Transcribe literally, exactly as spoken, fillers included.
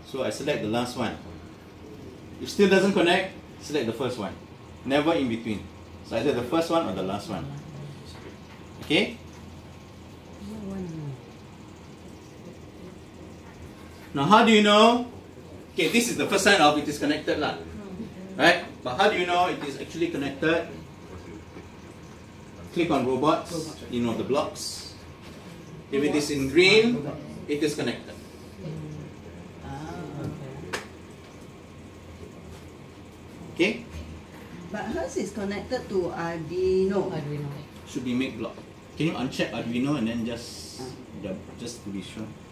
So I select the last one. If still doesn't connect, select the first one. Never in between. So either the first one or the last one. Okay? Now how do you know? Okay, this is the first sign of it is connected lah. Right? But how do you know it is actually connected? Click on robots, you know the blocks. If it is in green, it is connected. Okay? But hers is connected to Arduino. Arduino. Should be make block. Can you uncheck Arduino and then just, just to be sure?